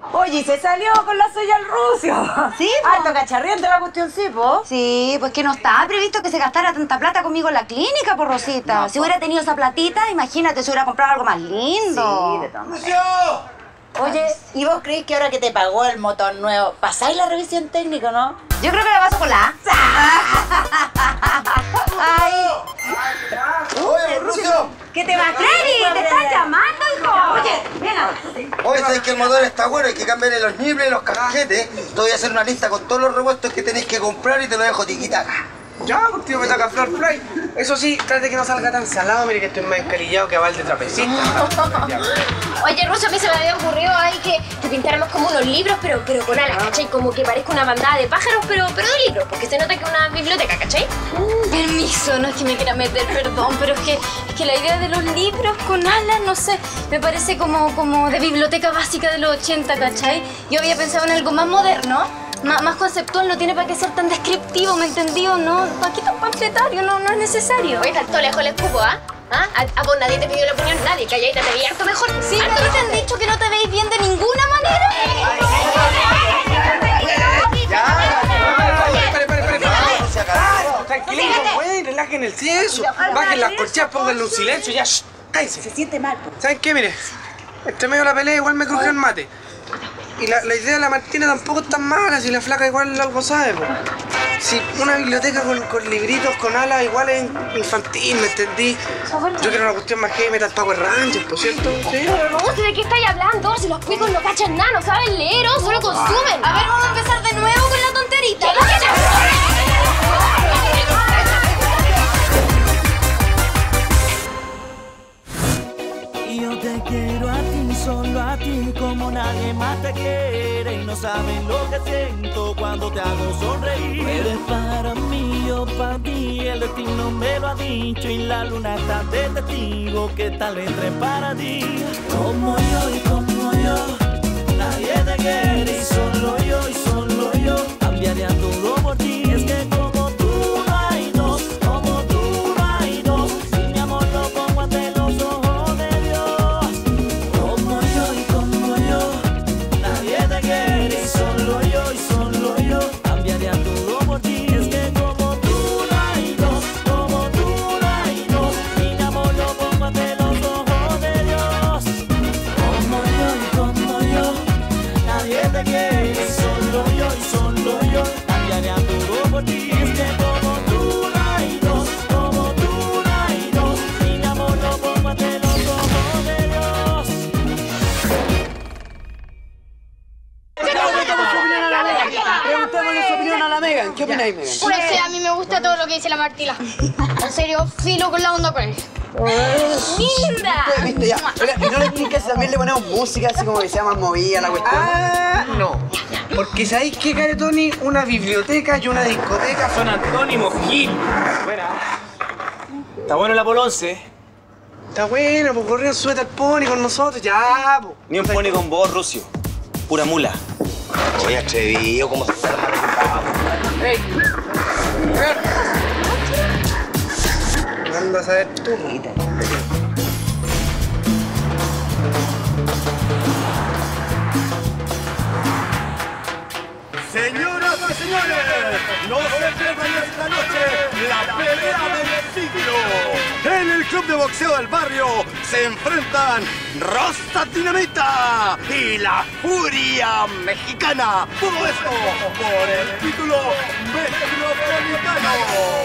Oye, ¿y se salió con la suya el Rucio? Sí, harto cacharriente la cuestión, sí, po. Sí, pues que no estaba previsto que se gastara tanta plata conmigo en la clínica, por Rosita. No, si hubiera tenido esa platita, imagínate, se hubiera comprado algo más lindo. Sí, de todas maneras. Oye, ¿y vos creéis que ahora que te pagó el motor nuevo, pasáis la revisión técnica, no? Yo creo que la paso con la A. ¡Ay! ¡Oye, Rucio! ¿Qué te va, Freddy? ¿Te estás llamando, hijo? Oye, venga. Oye, sabes que el motor está bueno, hay que cambiarle los niveles y los cajetes. Te voy a hacer una lista con todos los repuestos que tenéis que comprar y te lo dejo tiquitaca. Ya, pues tío, me toca Flor Fly. Eso sí, trate que no salga tan salado, mire que estoy más encalillado que aval de trapecista. Oye, Ruso, a mí se me había ocurrido ahí que pintáramos como unos libros, pero con alas, ¿cachai? Como que parezca una bandada de pájaros, pero de libros, porque se nota que es una biblioteca, ¿cachai? Permiso, no es que me quiera meter, perdón, pero es que la idea de los libros con alas, no sé, me parece como de biblioteca básica de los 80, ¿cachai? Yo había pensado en algo más moderno. Más conceptual, no tiene para qué ser tan descriptivo, ¿me entendió? No, ¿para qué tan panfletario? No es necesario. Oye, tanto lejos el escupo, ¿ah? ¿A vos nadie te pidió la opinión? Nadie, calladita, te veía harto mejor. Sí, ¿a ti te han dicho que no te veis bien de ninguna manera? Tranquilito, güey, relajen el eso. Bajen las corcheas, pónganle un silencio, ya. Cállense. Se siente mal, po. ¿Saben qué? Mire, entre medio de la pelea igual me cruje el mate. Y la idea de la Martina tampoco es tan mala, si la flaca igual algo sabe, po. Si una biblioteca con libritos, con alas, igual es infantil, ¿me entendí? Yo quiero una cuestión más heavy metal Power Rangers, ¿por cierto? ¿Sí? Pero Ruso, ¿de qué estáis hablando? Si los cuicos no cachan nada, no saben leer, ¿o? Solo consumen. A ver, vamos a empezar de nuevo con la tonterita. Yo te quiero a ti, solo a ti, como nadie más te quiere. Y no sabes lo que siento cuando te hago sonreír. Eres para mí, yo para ti, el destino me lo ha dicho. Y la luna está de testigo que tal entre para ti. Como yo y como yo, nadie te quiere. Y solo yo, cambiaría todo por ti. Es que como tú no hay dos, como tú no hay dos. Si mi amor lo pongo ante los ojos. Solo yo, cambiaría todo por ti. Es que como tú no hay dos, como tú no hay dos. Mi amor lo pongo ante los ojos de Dios. Como yo, nadie te quiere. Solo yo, cambiaría todo por ti. Es que como tú no hay dos, como tú no hay dos. Mi amor lo pongo ante los ojos de Dios. Preguntémosle su opinión a la Megan. ¿Qué opináis, Megan? Pues sí, a mí me gusta todo lo que dice la Martila. En serio, filo con la onda con él. ¡Linda! ¿Viste ya? Oiga, ¿y no le expliques si también le ponemos música así como que sea más movida la cuestión? Ah, no. Porque ¿sabéis qué, Caretoni? Una biblioteca y una discoteca son antónimos, Gil. Buena. Está bueno el Apolo 11. Está bueno, pues corrió suéter pony con nosotros, ya, pues. Ni un pone con vos, Rucio. Pura mula. Oye, atrevido, ¿cómo se arma de ¡Ey! ¿Qué andas a ver tú? Señoras y señores, no se pierdan esta noche la pelea del siglo. En el club de boxeo del barrio se enfrentan Rosa Dinamita y la Furia Mexicana. Todo esto por el título metropolitano.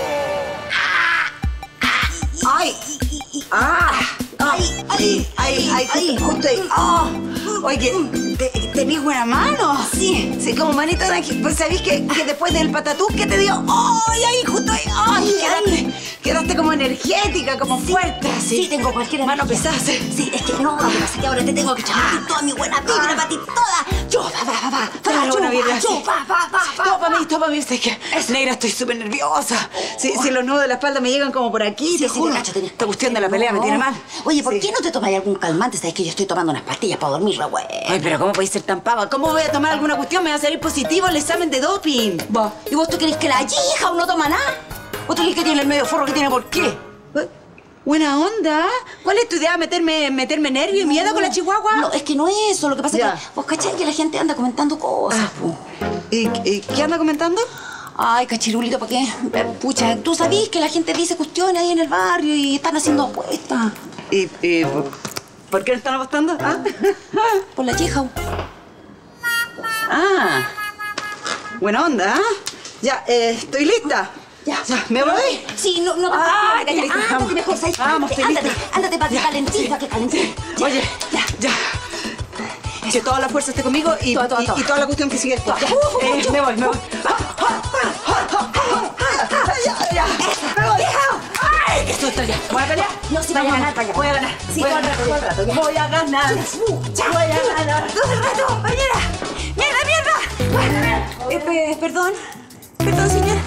¡Ay! ¡Ah! ¡Ay! Justo ahí. ¡Oh! Oye, ¿tenés buena mano? Sí, como manito de ángel. Pues sabés que después del patatús que te dio. ¡Ay, ahí, justo ahí! ¡Ay! Quedaste como energética, como fuerte. Sí, tengo cualquier mano pesada. Sí, es que no, lo que pasa es que ahora te tengo que echar toda mi buena vibra para ti, toda. Va. Toda la buena vibra. Todo para mí. Es que, negra, estoy súper nerviosa. Si los nudos de la espalda me llegan como por aquí, te juro. Esta cuestión de la pelea me tiene mal. Oye, ¿por qué no te tomas algún calmante? Sabes que yo estoy tomando unas pastillas para dormir, güey. Ay, pero ¿cómo podéis ser tan pava? ¿Cómo voy a tomar alguna cuestión? Me va a salir positivo el examen de doping. ¿Y vos tú crees que la hija o no toma nada? ¿Vos tú crees que tiene el medio forro que tiene por qué? Buena onda. ¿Cuál es tu idea? ¿Meterme nervio y miedo con la chihuahua? No, es que no es eso. Lo que pasa Ya. es que vos cachai que la gente anda comentando cosas, po. ¿Y qué anda comentando? Ay, cachirulito, ¿para qué? Pucha, tú sabís que la gente dice cuestiones ahí en el barrio y están haciendo apuestas. ¿Y por qué no están apostando? ¿Ah? Por la chija. Ah, buena onda, ¿ah? Ya, estoy lista. Ya. ¿Me voy? Sí, no te Ah, preocupes, ya, lista. ándate mejor, ¿sabes? Vamos, estoy lista. Ándate para que calentís, para que calentís. Oye, ya. Que toda la fuerza esté conmigo y toda la cuestión que sigue esto. Ya. Me voy. Ya. Me voy. ¡Ay, qué susto ya! ¿Voy a pelear? No, sí, vamos a ganar, Voy a ganar. Sí, todo el rato. Voy a ganar. Voy a ganar. ¡Todo el rato, compañera! ¡Mierda! Perdón, señora.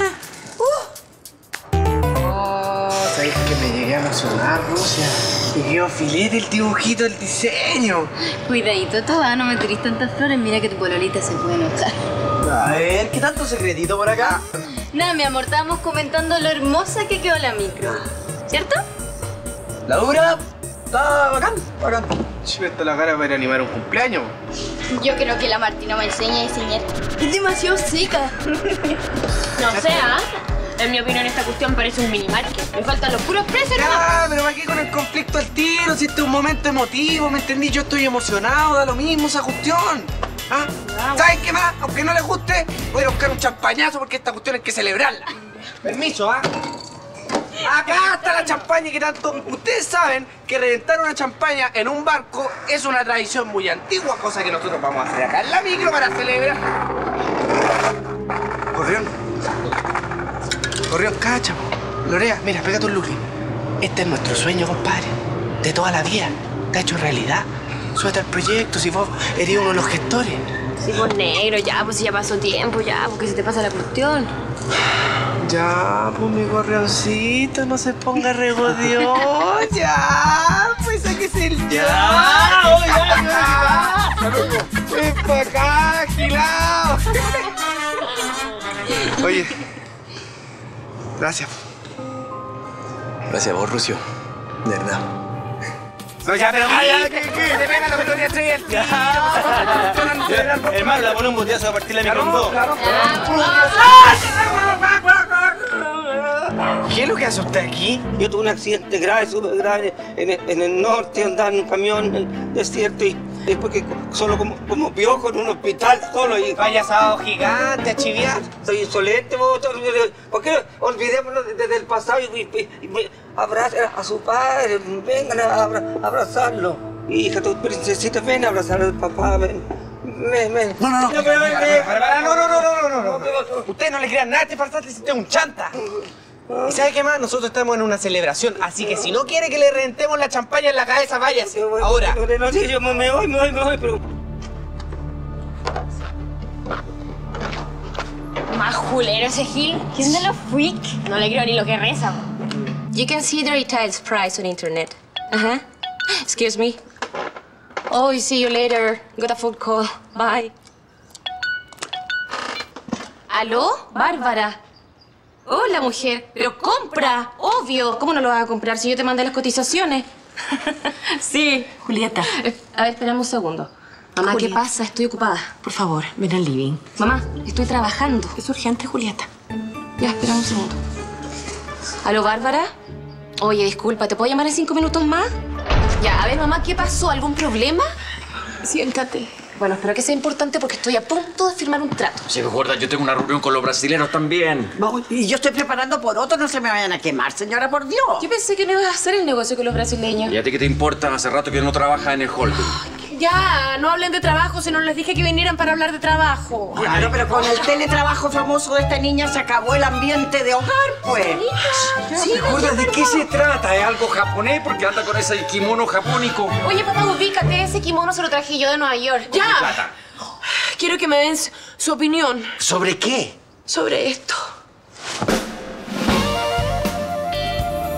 Sabes que me llegué a emocionar, Rusia. Me quedó filete el dibujito, el diseño. Cuidadito, tú, no me tirís tantas flores. Mira que tu pololita se puede enojar. A ver, ¿qué tanto secretito por acá? Nada, mi amor, estábamos comentando lo hermosa que quedó la micro. ¿Cierto? La dura está bacán. Che, está la cara para ir a animar un cumpleaños. Yo creo que la Martina me enseña a diseñar. Es demasiado seca. No sé, ¿ah? En mi opinión, esta cuestión parece un mini market. Me faltan los puros precios, ¿no? Ya, pero ¿para qué con el conflicto al tiro? Si este es un momento emotivo, ¿me entendí? Yo estoy emocionado, da lo mismo esa cuestión. ¿Ah? ¿Saben qué más? Aunque no les guste, voy a buscar un champañazo porque esta cuestión hay que celebrarla. Permiso, ¿ah? Acá está la champaña que tanto... Ustedes saben que reventar una champaña en un barco es una tradición muy antigua, cosa que nosotros vamos a hacer acá en la micro para celebrar. Corrión, cacha, Lorea, mira, pégate un looking. Este es nuestro sueño, compadre. De toda la vida. Te ha hecho realidad. Suelta el proyecto, si vos eres uno de los gestores. Sí, pues negro, ya, pues si ya pasó tiempo, ya, porque se te pasa la cuestión. Ya, pues mi gorrioncito, no se ponga regodión. Ya, pues sáquese el ya. Ven pa' acá, gilao. Oye, gracias. Gracias a vos, Rucio. De verdad. No, ya, pero ¿qué? Te pega lo que tú hacer. Hermano, la pone un boteazo a partir de la micro con dos. ¿Qué es lo que hace usted aquí? Yo tuve un accidente grave, súper grave, en el norte, andaba en un camión en el desierto y después que solo como piojo en un hospital solo y... Vaya sábado gigante a chiviar. Soy insolente, ¿por qué olvidémonos desde el pasado y abraza a su padre? Vengan a abrazarlo. Hija, tu princesita, ven a abrazar al papá, ven. Ven. No. Ustedes no le crean nada a este farsante si usted es un chanta. ¿Y sabe qué más? Nosotros estamos en una celebración, así que si no quiere que le reventemos la champaña en la cabeza, váyase. Ahora. No, sí, yo me voy, pero... Más julero ese Gil. ¿Qué onda los freak? No le creo ni lo que reza. You can see the retail price on internet. Excuse me. Oh, see you later. Got a phone call. Bye. ¿Aló? Bárbara. Hola, mujer. Pero compra, obvio. ¿Cómo no lo vas a comprar si yo te mandé las cotizaciones? Sí. Julieta. A ver, espérame un segundo. Mamá, Julieta. ¿qué pasa? Estoy ocupada. Por favor, ven al living. Mamá, estoy trabajando. Es urgente, Julieta. Ya, espera un segundo. ¿Aló, Bárbara? Oye, disculpa, ¿te puedo llamar en 5 minutos más? Ya, a ver, mamá, ¿qué pasó? ¿Algún problema? Siéntate. Bueno, espero que sea importante porque estoy a punto de firmar un trato. Sí, gorda, yo tengo una reunión con los brasileños también. Y yo estoy preparando por otro, no se me vayan a quemar, señora, por Dios. Yo pensé que no ibas a hacer el negocio con los brasileños. ¿Y a ti qué te importa? Hace rato que no trabajas en el holding. Ya, no hablen de trabajo, si no les dije que vinieran para hablar de trabajo. Claro, pero con el teletrabajo famoso de esta niña se acabó el ambiente de hogar, pues. Sí, gorda, ¿de qué se trata? ¿Es algo japonés? Porque anda con ese kimono japónico. Oye, papá, ubícate, ese kimono se lo traje yo de Nueva York. ¡Ya! Quiero que me den su opinión ¿Sobre qué? sobre esto.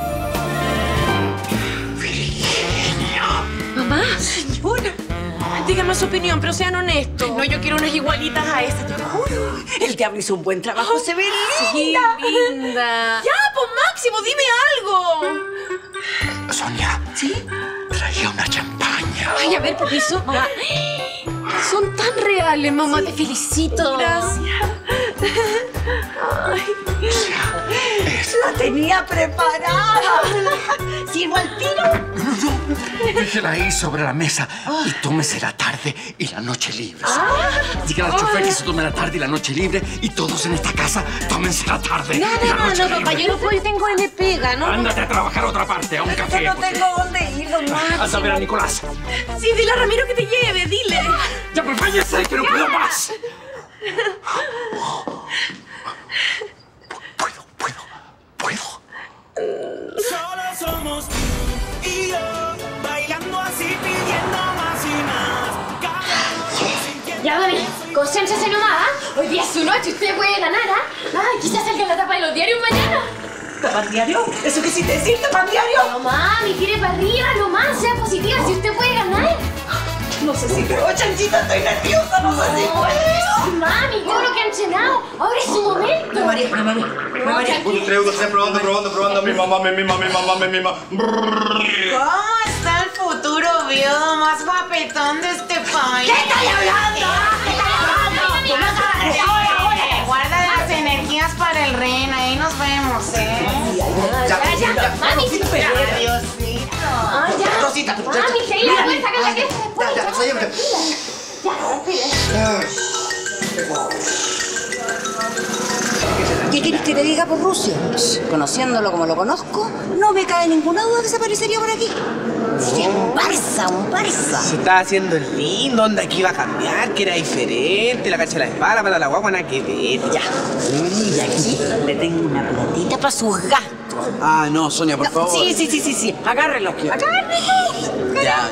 Mamá. Señora, ¿de dígame su opinión, pero sean honestos. No, yo quiero unas igualitas a estas, te lo juro. El diablo hizo un buen trabajo, se ve Sí, linda. linda. Ya, pues Máximo, dime algo. Sonia. ¿Sí? Traía una champaña. Ay, a ver, permiso. Mamá. Son tan reales, mamá. Te felicito. Gracias. Ay. La tenía preparada. ¿Sirvo al tiro? No. Déjela ahí sobre la mesa y tómese la tarde y la noche libre. Dígale al chofer que se tome la tarde y la noche libre y todos en esta casa tómense la tarde y la noche libre. Papá, yo no puedo, yo tengo N pega, ¿no? Ándate a trabajar a otra parte, a un café. Yo no tengo dónde ir, don Máximo. Anda a ver a Nicolás. Sí, dile a Ramiro que te lleve, dile. Ya, pues váyase, que no puedo más. Puedo. Solo somos tú y yo, bailando así, pidiendo más y más. Ya, mami, concéntrese nomás, ¿ah? Hoy día es su noche, usted puede ganar, ¿ah? Ay, quizás salga en la tapa de los diarios mañana. ¿Tapan diario? ¿Eso qué quisiste decir, tapan diario? No, mami, tire para arriba nomás, sea positiva, si usted puede ganar. No sé si puedo, Chanchita, estoy nerviosa, no sé si puedo. Mami, todo lo que han cenado, ahora es su momento. María. 1, 3, 2, 3, probando, mi mamá. ¿Cómo está el futuro viudo más guapetón de este país? ¿Qué estoy hablando? Guarda las energías para el rey, ahí nos vemos, Ya, mami, Diosito. Ah, ya. Rosita, Mami, seguí la puerta, saca la que después. ¿Qué quieres que te diga por Rusia? Conociéndolo como lo conozco, no me cae ninguna duda que desaparecería por aquí. Sí, un Barça. Se estaba haciendo el lindo, onda que iba a cambiar, que era diferente, la cacha de la espalda, para la guagua, nada que ver. Ya. Y aquí le tengo una platita para sus gastos. Ah, no, Sonia, por favor. Sí. Agárrelo. Ya.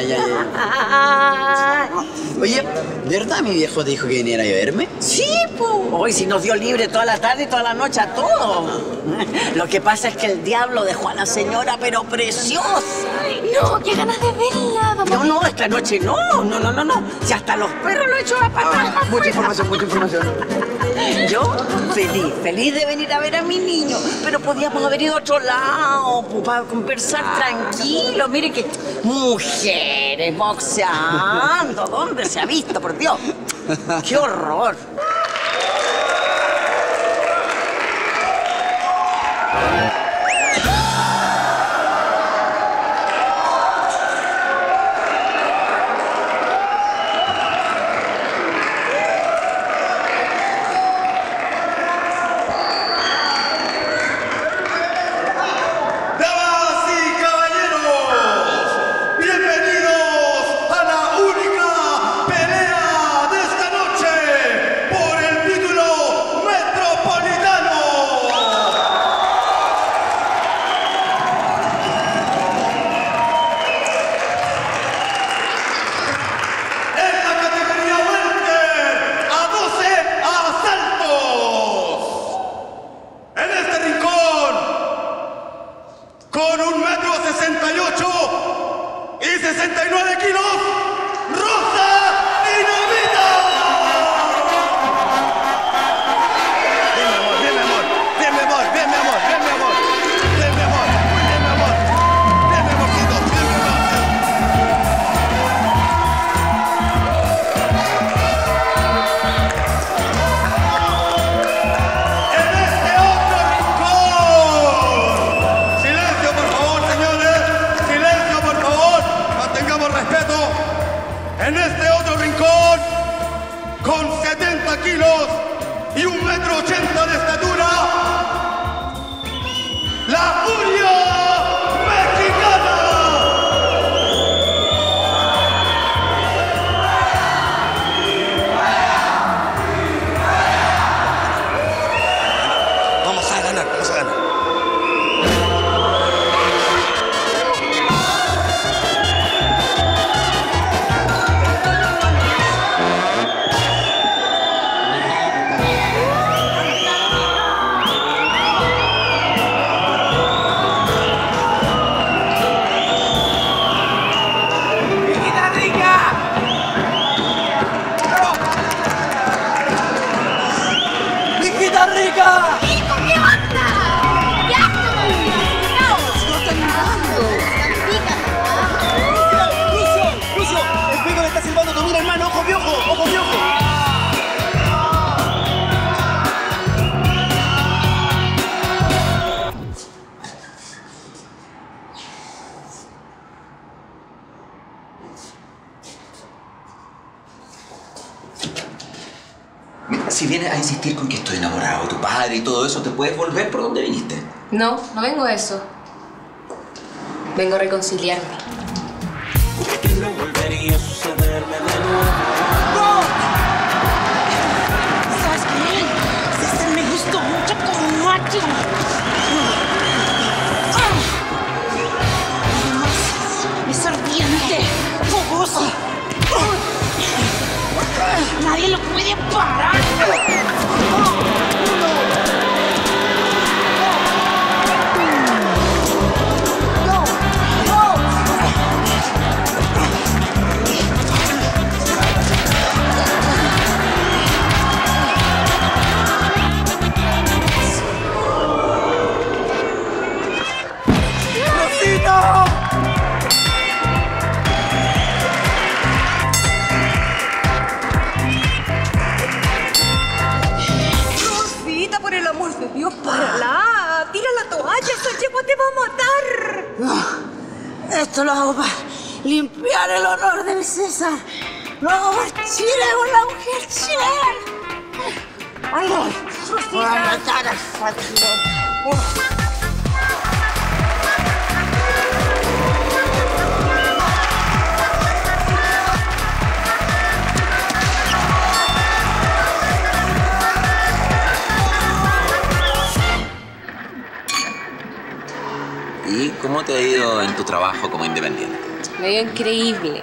Oye, ¿verdad mi viejo te dijo que viniera a verme? Sí, pues. Hoy sí nos dio libre toda la tarde y toda la noche a todos. Lo que pasa es que el diablo dejó a la señora, pero preciosa. No, qué ganas de verla. Vamos. No, esta noche no. Si hasta los perros lo he hecho a patar. Mucha información. Yo feliz de venir a ver a mi niño, pero podíamos haber ido a otro lado, pues, para conversar tranquilo. Mire que mujeres boxeando, ¿dónde se ha visto, por Dios? ¡Qué horror! Si vienes a insistir con que estoy enamorado de tu padre y todo eso, te puedes volver por donde viniste. No, no vengo a eso. Vengo a reconciliarme. Que no volvería a sucederme de nuevo. ¡No! ¿Sabes qué? César me gustó mucho como macho. Es ardiente, fogoso. Nadie lo puede parar. Dios, párala. Tira la toalla, esa yegua te va a matar. No, esto lo hago para limpiar el honor de mi César. Lo hago por Chile, por la mujer chilena. ¡Ay, no! Voy a matar al patrón. ¿Y cómo te ha ido en tu trabajo como independiente? Me ha ido increíble.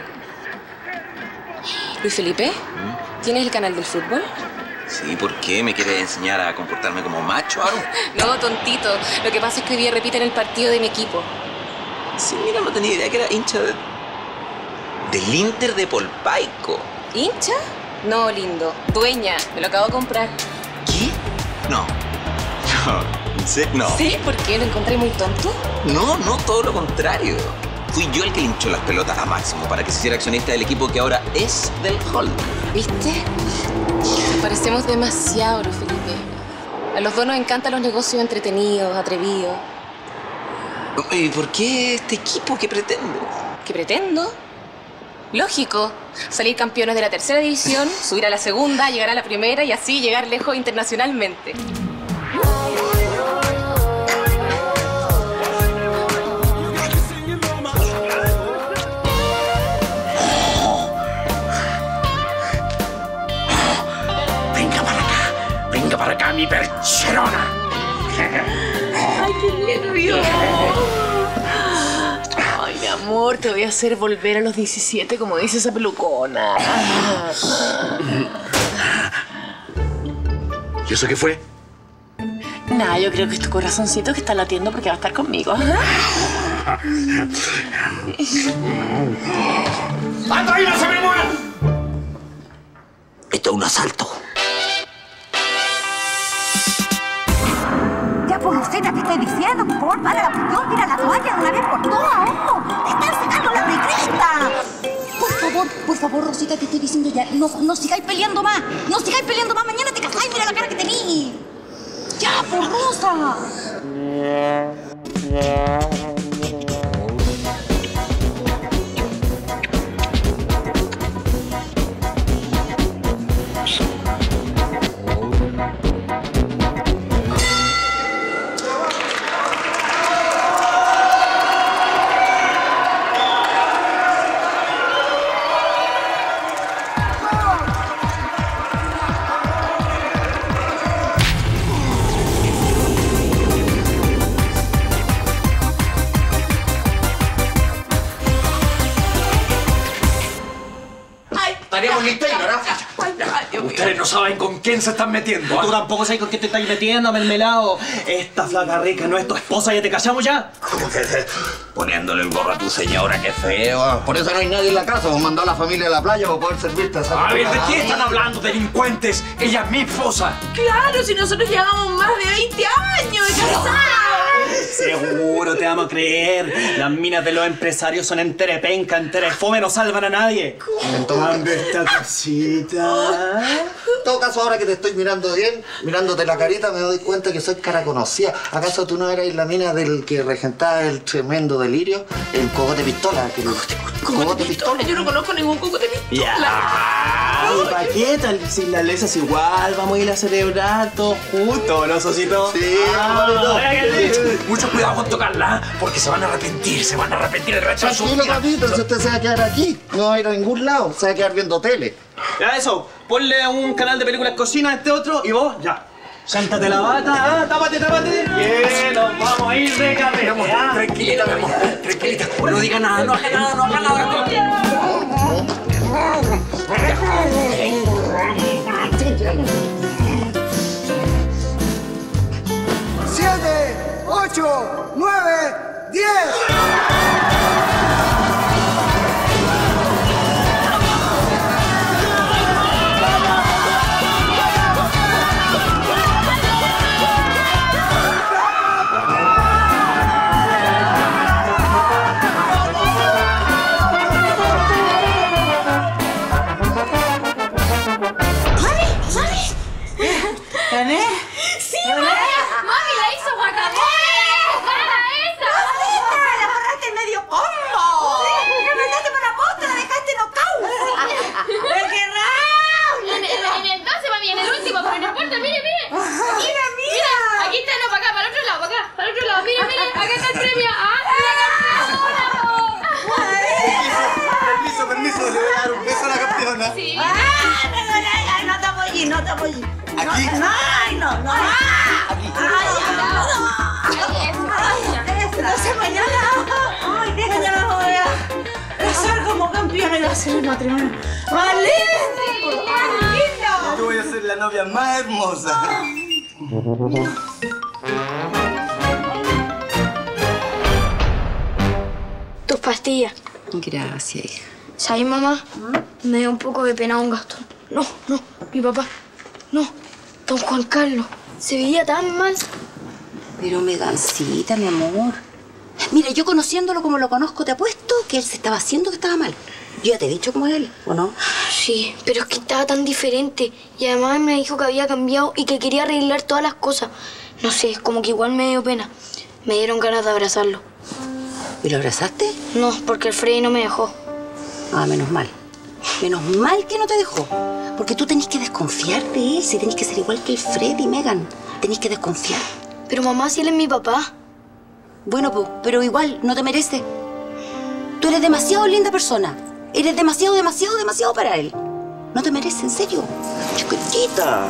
Luis Felipe, ¿tienes el canal del fútbol? Sí, ¿por qué? ¿Me quieres enseñar a comportarme como macho, Aru? No, tontito. Lo que pasa es que hoy día repiten el partido de mi equipo. Sí, mira, no tenía idea que era hincha del Inter de Polpaico. ¿Hincha? No, lindo. Dueña. Me lo acabo de comprar. ¿Qué? No. ¿Sí? No. ¿Sí? ¿Por qué? ¿Lo encontré muy tonto? No, todo lo contrario. Fui yo el que le hinchó las pelotas a Máximo para que se hiciera accionista del equipo que ahora es del holding. ¿Viste? Nos parecemos demasiado, Luis Felipe. A los dos nos encantan los negocios entretenidos, atrevidos. ¿Y por qué este equipo? ¿Qué pretende? ¿Qué pretendo? Lógico. Salir campeones de la tercera división, subir a la segunda, llegar a la primera y así llegar lejos internacionalmente. Venga para acá, mi percherona. ¡Ay, qué nervioso! Ay, mi amor, te voy a hacer volver a los 17, como dice esa pelucona. ¿Y eso qué fue? Nada, yo creo que es tu corazoncito que está latiendo porque va a estar conmigo. ¡Anda ahí, no se me muera! Esto es un asalto. Ya, pues, Rosita, te estoy diciendo, por favor, para la cuestión, tira la toalla de una vez por todas, ¡oh! ¡Te están sacando la regresta! Por favor, Rosita, te estoy diciendo ya, no sigáis peleando más. No sigáis peleando más, mañana te casáis, mira la cara que tení. ¡Ya, por Rosa! Estaríamos listos, ¿no? Ustedes no saben con quién se están metiendo. Tú tampoco sabes con quién te estás metiendo, mermelado. Esta flaca rica no es tu esposa, ¿ya te callamos ya? Poniéndole el gorro a tu señora, qué feo. Por eso no hay nadie en la casa. Hemos mandado a la familia a la playa para poder servirte. A ver, ¿de quién están hablando, delincuentes? Ella es mi esposa. Claro, si nosotros llevamos más de 20 años de casados. Seguro, te vamos a creer. Las minas de los empresarios son entere penca, entere fome, no salvan a nadie. Entonces, esta cosita. En todo caso, ahora que te estoy mirando bien, mirándote la carita, me doy cuenta que soy cara conocida. ¿Acaso tú no eras la mina del que regentaba el tremendo delirio? El cogote pistola. ¿Cogote pistola? Yo no conozco ningún cogote pistola. Ya. Ay, ¿para qué tal? Si las lesas igual, vamos a ir a celebrar todos juntos, ¿no, Sosito? Sí, Mucho cuidado con tocarla, porque se van a arrepentir el resto de su Tranquilo, vida. papito, si usted se va a quedar aquí, no va a ir a ningún lado, se va a quedar viendo tele. Ya eso, ponle un canal de películas cocina a este otro y vos, ya. Sántate la bata, tápate. Bien, nos vamos a ir de carrera. Tranquilita, mi amor, tranquilita. No diga nada, no haga nada. 7, 8, 9, 10. ¿Gané? ¡Sí, mami! ¡Mami, la hizo Guacamole! ¡Esa! ¡La forraste en medio combo! ¡Sí! ¡La mandaste por la posta! ¡La dejaste nocaut! ¡El Gerrard! En el 12, mami, en el último, pero no importa, mire. ¡Mira! Aquí está, no, para acá, para el otro lado, para el otro lado. Mire, acá está el premio. Permiso, le voy a dar un beso a la campeona. Sí. No te apoyes, no te apoyes. ¿Aquí? No. Aquí. No sé, mañana. Ay, mañana la voy a ser como campeona y va a ser un matrimonio. ¡Más lindo! ¡Más lindo! Yo voy a ser la novia más hermosa. Tus pastillas. Gracias, hija. ¿Sabes, mamá? Me dio un poco de pena un Gastón. No, mi papá. No, don Juan Carlos. Se veía tan mal. Pero Megancita, mi amor. Mira, yo conociéndolo como lo conozco, te apuesto que él se estaba haciendo que estaba mal. Yo ya te he dicho cómo es él, ¿o no? Sí, pero es que estaba tan diferente. Y además me dijo que había cambiado y que quería arreglar todas las cosas. No sé, como que igual me dio pena. Me dieron ganas de abrazarlo. ¿Y lo abrazaste? No, porque el Freddy no me dejó. Ah, menos mal. Menos mal que no te dejó. Porque tú tenés que desconfiar de él. Si tenés que ser igual que el Freddy, Megan. Tenés que desconfiar. Pero mamá, si él es mi papá. Bueno, pues, pero igual, no te merece. Tú eres demasiado linda persona. Eres demasiado para él. No te merece, en serio. Chiquitita.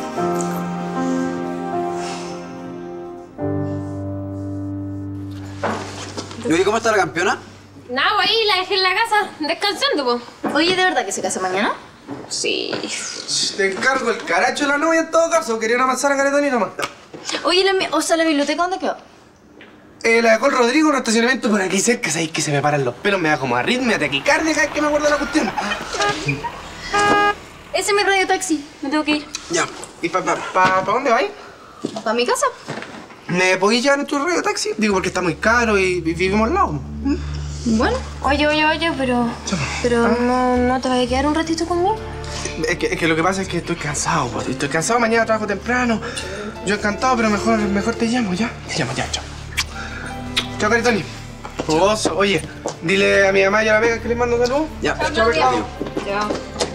Oye, ¿cómo está la campeona? No, ahí la dejé en la casa, descansando, po. Oye, ¿de verdad que se casa mañana? Sí. Te encargo el caracho de la novia en todo caso. Quería una manzana caretonita más. Oye, la biblioteca, ¿dónde quedó? La dejó el Rodrigo en un estacionamiento por aquí cerca. Sabéis que se me paran los pelos, me da como arritmia, taquicardia cada vez que me acuerdo de la cuestión. Ese es mi radiotaxi. Me tengo que ir. Ya. ¿Y pa dónde vais? ¿Para mi casa? ¿Me podéis llevar en tu radiotaxi? Digo, porque está muy caro y vivimos al lado. Bueno. Oye, pero ¿no te vas a quedar un ratito conmigo? Es que lo que pasa es que estoy cansado, pues. Estoy cansado, mañana trabajo temprano. Yo encantado, pero mejor te llamo, ¿ya? Te llamo, ya, chao. Chao, Caritoni. Oso, oye, dile a mi mamá y a la Vega que les mando saludos. Ya, chao, Caritoni. Chao.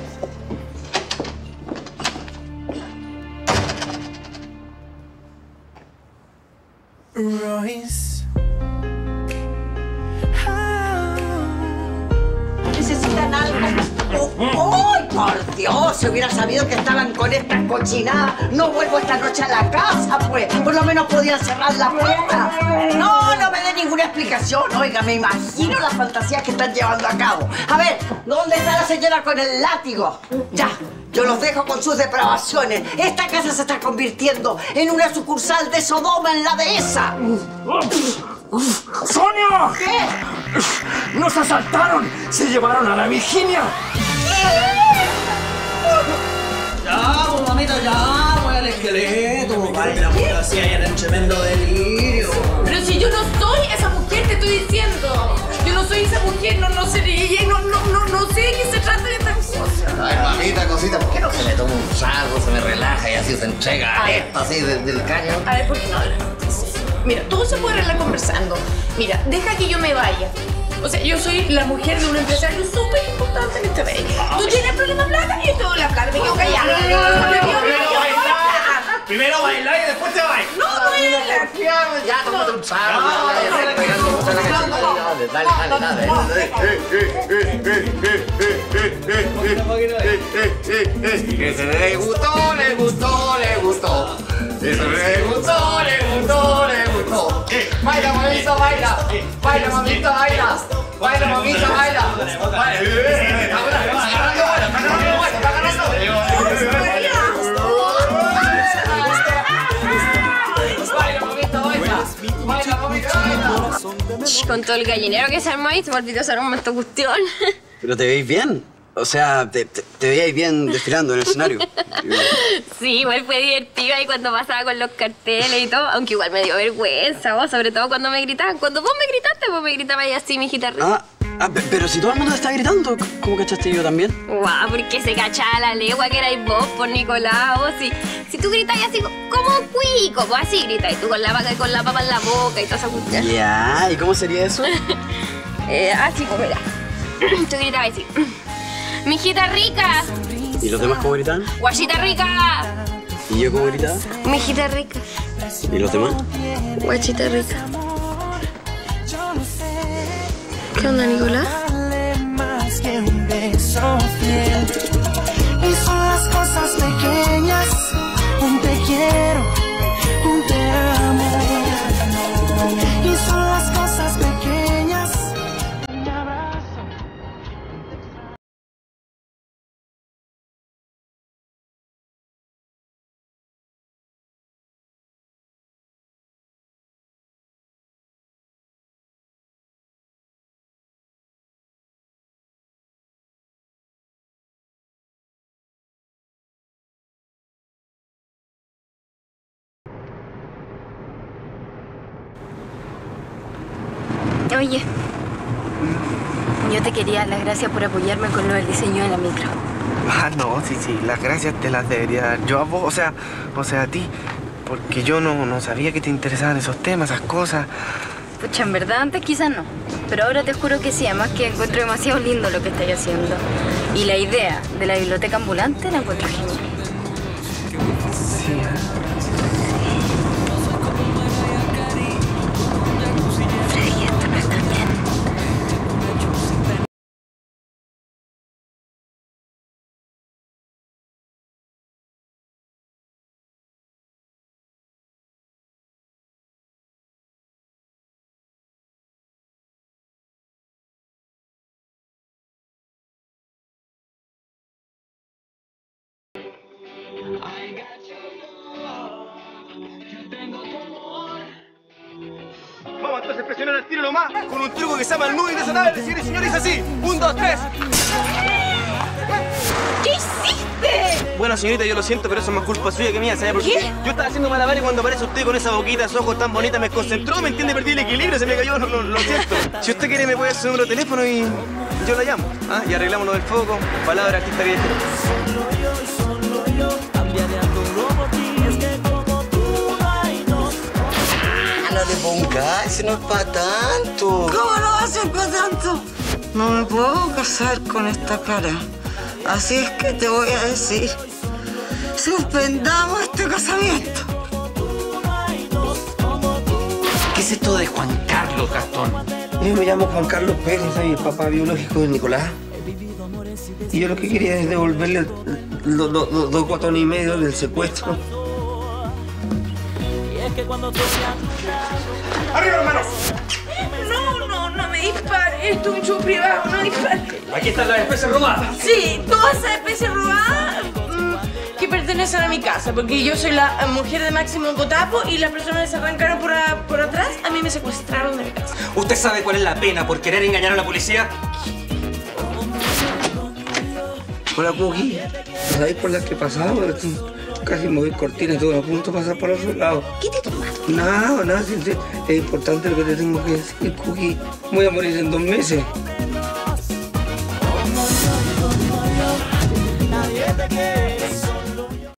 Royce. ¿Necesitan algo? ¡Ay, por Dios! Si hubiera sabido que estaban con estas cochinadas, no vuelvo esta noche a la casa, pues. Por lo menos podían cerrar la puerta. No me dé ninguna explicación. Oiga, me imagino las fantasías que están llevando a cabo. A ver, ¿dónde está la señora con el látigo? Ya, yo los dejo con sus depravaciones. Esta casa se está convirtiendo en una sucursal de Sodoma en la dehesa. ¡Sonia! ¿Qué? ¡Nos asaltaron! ¡Se llevaron a la Virginia! Ya, pues, mamita, ya, pues, el esqueleto. Ay, la puta, si hay en tremendo delirio. Pero si yo no soy esa mujer, te estoy diciendo. Yo no soy esa mujer, no sé de ella y no sé de qué se trata de esta cosa. Ay, mamita, cosita, ¿por qué no se me toma un trago, se me relaja y así se entrega esto así del caño? A ver, ¿por qué no hablas? Mira, todo se puede arreglar conversando. Mira, deja que yo me vaya. O sea, yo soy la mujer de un empresario súper importante en este país. Tú tienes problemas de plata y yo tengo la plata. Me quedo callada. Primero bailar y después te bailas. No, no voy a bailar. Ya, tómate un trago. Dale. Ese le gustó. Eso le gustó. Baila, mamita, baila. Baila, mamita, baila. Baila, mamita, baila. Con todo el gallinero que se armó ahí, se me olvidó hacer un momento cuestión. Pero te veis bien. O sea, te veíais bien desfilando en el escenario. Sí, igual fue divertido ahí cuando pasaba con los carteles y todo, aunque igual me dio vergüenza, vos, sobre todo cuando me gritaban. Cuando vos me gritaste, vos me gritabas ahí así, mi hijita rica. Pero si todo el mundo te está gritando, ¿cómo cachaste yo también? Guau, porque se cachaba la legua que erais vos, por Nicolás, vos. Si tú gritáis así como cuico, pues así gritáis tú con la papa en la boca y toda esa cuestión. Ya, ¿y cómo sería eso? Así como era. Tú gritabas así. ¡Mijita rica! ¿Y los demás cómo gritaban? ¡Guachita rica! ¿Y yo cómo gritaba? ¡Mijita rica! ¿Y los demás? ¡Guachita rica! ¿Qué onda, Nicolás? Más que un beso fiel. Y son las cosas pequeñas, un te quiero, un te amo. Y son las cosas pequeñas, un abrazo. Oye, yo te quería dar las gracias por apoyarme con lo del diseño de la micro. No, sí, las gracias te las debería dar yo a vos, o sea a ti, porque yo no sabía que te interesaban esos temas, esas cosas. Pucha, en verdad antes quizás no, pero ahora te juro que sí, además que encuentro demasiado lindo lo que estáis haciendo. Y la idea de la biblioteca ambulante la encuentro genial. Sí, Freddy, esto no está bien. Vamos entonces a presionar el tiro nomás con un truco que se llama el nudo indesatable, señores y señores, así. 1, 2, 3. ¿Qué hiciste? Bueno, señorita, yo lo siento, pero eso es más culpa suya que mía, ¿sabe por qué? Yo estaba haciendo malabares y cuando aparece usted con esa boquita, esos ojos tan bonitas, me concentró, ¿me entiende? Perdí el equilibrio, se me cayó, lo siento. Si usted quiere, me puede hacer su número de teléfono y yo la llamo. Y arreglamos lo del foco. Palabra artista vieja. Solo yo, cambiaré a todo por ti, es que como tú no hay dos. No te pongas, ese no es para tanto. ¿Cómo no va a ser para tanto? No me puedo casar con esta cara. Así es que te voy a decir, suspendamos este casamiento. ¿Qué es esto de Juan Carlos, Gastón? Yo me llamo Juan Carlos Pérez, soy el papá biológico de Nicolás. Y yo lo que quería es devolverle los 2 guatones y medio del secuestro. ¡Arriba, hermanos! No me dispare. Esto es un show privado, no dispare. Aquí están las especies robadas. Sí, todas esas especies robadas que pertenecen a mi casa, porque yo soy la mujer de Máximo Cotapo y las personas que se arrancaron por atrás, a mí me secuestraron de mi casa. ¿Usted sabe cuál es la pena por querer engañar a la policía? Hola, Cookie. ¿Sabéis por las que pasaba? Casi me voy cortina, todo a punto de pasar por otro lado. ¿Qué te tomaste? Nada, es importante lo que te tengo que decir, Cookie. Voy a morir en 2 meses.